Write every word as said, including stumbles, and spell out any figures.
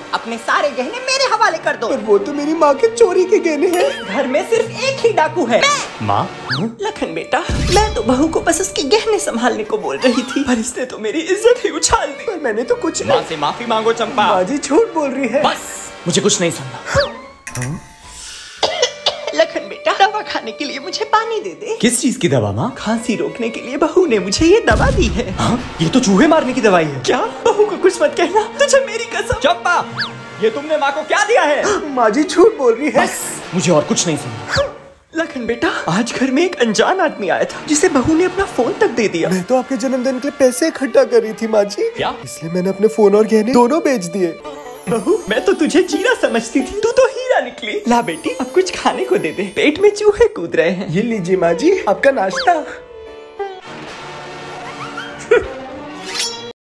अपने सारे गहने मेरे हवाले कर दो। पर वो तो मेरी माँ के चोरी के गहने हैं। घर में सिर्फ एक ही डाकू है, माँ। लखन बेटा, मैं तो बहू को बस उसके गहने संभालने को बोल रही थी, पर इसने तो मेरी इज्जत ही उछाल दी। पर मैंने तो कुछ माँ नहीं। से माफी मांगो चंपा। माँ जी झूठ बोल रही है। बस मुझे कुछ नहीं सुनना। लखन बेटा, दवा खाने के लिए मुझे पानी दे दे। किस चीज की दवा माँ? खांसी रोकने के लिए बहू ने मुझे ये दवा दी है। हाँ? ये तो चूहे मारने की दवाई है। क्या? बहू को कुछ मत कहना, तुझे मेरी कसम। चंपा, ये तुमने माँ को क्या दिया है? माँ जी झूठ बोल रही है। बस मुझे और कुछ नहीं सुनना। लखन बेटा, आज घर में एक अनजान आदमी आया था जिसे बहू ने अपना फोन तक दे दिया। मैं तो आपके जन्मदिन के लिए पैसे इकट्ठा कर रही थी माँ जी। क्या? इसलिए मैंने अपने फोन और गहने दोनों बेच दिए। बहू, मैं तो तुझे जीरा समझती थी, तू तो हीरा निकली। ला बेटी, अब कुछ खाने को दे दे, पेट में चूहे कूद रहे हैं। ये लीजिए माँ जी, आपका नाश्ता।